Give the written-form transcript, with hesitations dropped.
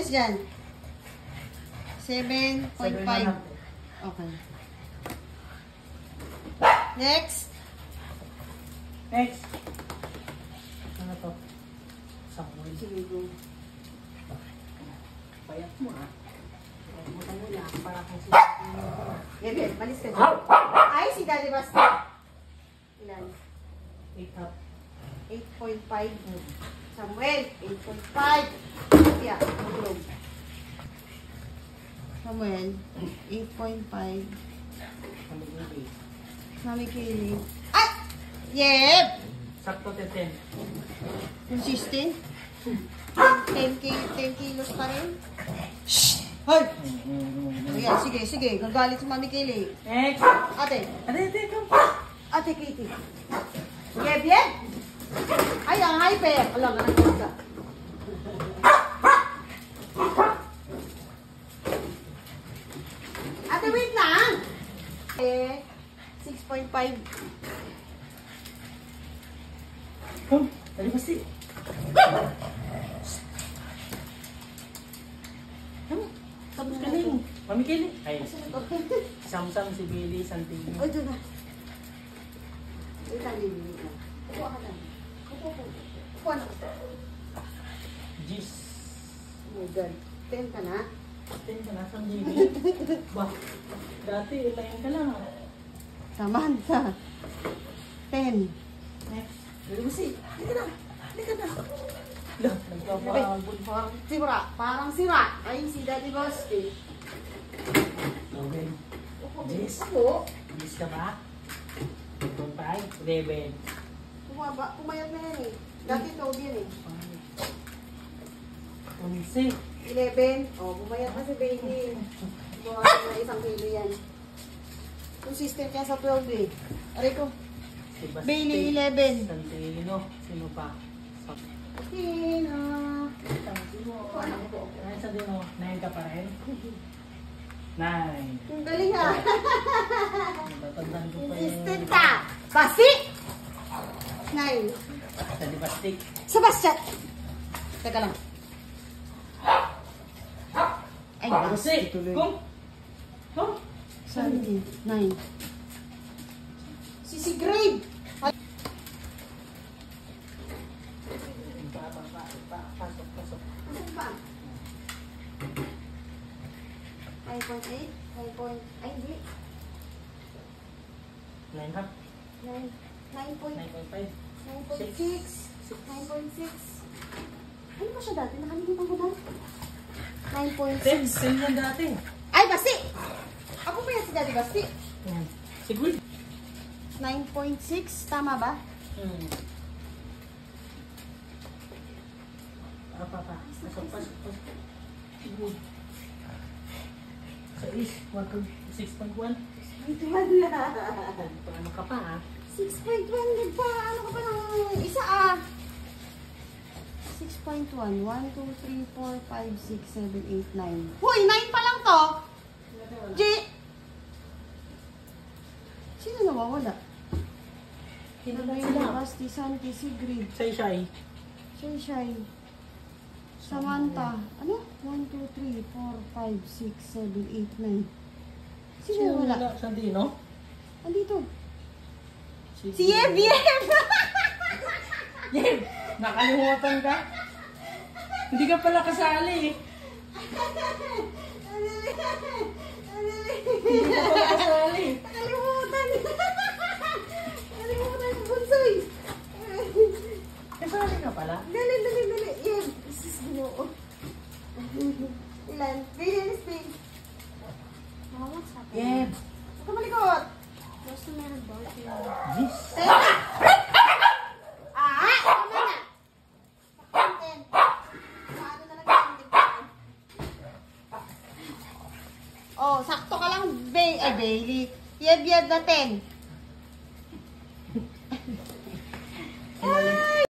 kilos dyan? 7.5. Okay. Next. Next. Ano to? Samuel. Sige, go. Payat mo ah. Bukan mo na. Para kung si... Bebe, malis ka dyan. Ay, si Daddy Basti. Ilan? 8.5. Samuel, 8.5. Yeah, matulog. Samuel, 8.5. Mami Kaylee. Ay! Yep! Sakto 10. Consistent? 10 kilos pa rin? Shhh! Hoy! Ayan, sige, sige. Gagalit si Mami Kaylee. Next. Ate. Ate, come. Ate Katie. Yep, yep! Ay, ang hyper. Alam, nanagot ka. Ate, wait lang! 6.5. Come. Dali basti. Come. Tapos ka na yung Mami Kaylee. Ay, Samsam si Billy Santino. Ay, doon na. Wait lang, wait lang. Kuha ka lang. Kuha na ka. Jeez. Oh my God. 10 ka na? 10 ka na sa Billy. Bah, dati ilayin ka lang ah. Samahan ka. 10. Next. Dali basti. Halika na. Halika na. Lah, nagpapagod. Parang sira. Parang sira. Ay, si Daddy Basti. Okay. Jeez. Ako? Jeez ka ba? 5, 11. Pumayat na yan eh. Dati ito yan eh. 11. 11. Oh, pumayat na si Bailey. Buha na isang kilo yan. Consistent yan sa 12 eh. Aray ko. Si Basti. Bailey 11. Santino. Sino pa? Sino? Santino. 9 ka pa rin? 9. Ang galing ha. Tatandaan ko pa Consistent ka. Basti! 9. Dali Basti. Sebastian! Teka lang. Ay, Basti. tuloy. Kung? Kung? Sandy, 9. Si Grade. Pasok, pasok. Ano ba? 9.8? 9. Ay, hindi. 9 half. 9.6. 9.5. 9.6. Ano ba siya dati? Nakalimutan ko na. 9.6. 10 yan dati. Ay, Basti! Ako pa yan si Daddy Basti. Yan. Siguro. 9.6. Tama ba? Apa pa? Pasok, pasok, pasok. Siguro. Sa is, 6.1. Ano ka pa ha? 6.1. Nagpa-ano ka pa ng isa ah. 6.1. 1, 2, 3, 4, 5, 6, 7, 8, 9. Hoy, 9 pa lang to. G. Sino nawawala? Sino na Bailey, sila? Basti, Santi, Sigrid, Shay. Shay, Samantha. Ano? 1, 2, 3, 4, 5, 6, 7, 8, 9. Sino nawawala? Santino? Andito. Si Yeb! Yeb! Yeb! Nakalimutan ka? Hindi ka pala kasali eh. Hindi ka pala kasali. Nakalimutan! Nakalimutan yung bunsoy! Kasali ka pala? Dali! Yeb! Isis ginoo. Ilan? Billion space. What's happening? Yeb! Huwag ka malikot! Gusto meron ba? Jeez! Tama na! Pakenten. Paano na lang yung tignan? Oh, sakto ka lang, Bailey. Yeb na 10.